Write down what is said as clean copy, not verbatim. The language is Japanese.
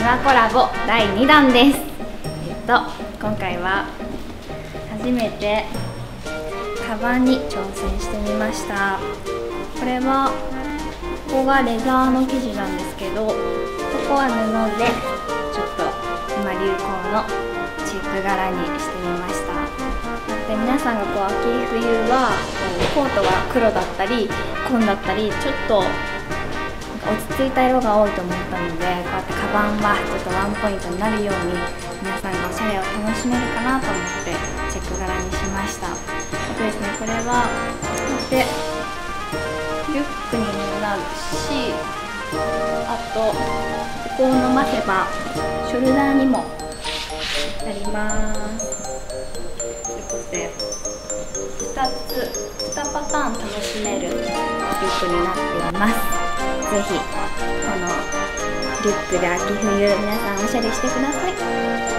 庭コラボ第2弾です。今回は初めてカバンに挑戦してみました。これはここがレザーの生地なんですけど、ここは布でちょっと今流行のチーク柄にしてみました。で、皆さんが秋冬はコートが黒だったり紺だったりちょっと落ち着いた色が多いと思ったので、こうやってカバンはちょっとワンポイントになるように皆さんがおしゃれを楽しめるかなと思ってチェック柄にしました。あとですね、これはこうやってリュックにもなるし、あとここを伸ばせばショルダーにもなります。ということで2パターン楽しめるリュックになっています。ぜひこのリュックで秋冬皆さんおしゃれしてください。